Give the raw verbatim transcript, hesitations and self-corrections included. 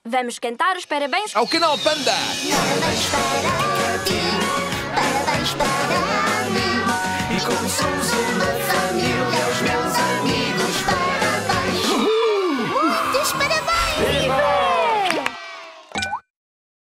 Vamos cantar os parabéns ao canal Panda! Parabéns para